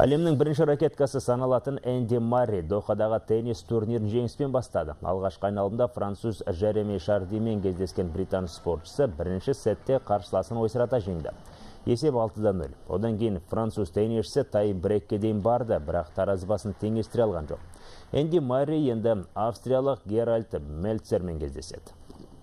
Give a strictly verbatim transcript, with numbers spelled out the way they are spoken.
Әлемнің бірінші ракеткасы саналатын Энди Марри Дохадағы теннис турнирін жеңіспен бастады. Алғашқы айналымда француз Жереми Шардимен кездескен британ спортшысы бірінші сетте қарсыласын ойсырата жеңді. Есеп алтыда нөл. Одан кейін француз теннисшісі тай-брейкке дейін барды, бірақ таразбасын теңестіре алған жоқ. Энди Марри енді австриялық Геральд Мельцермен кездеседі.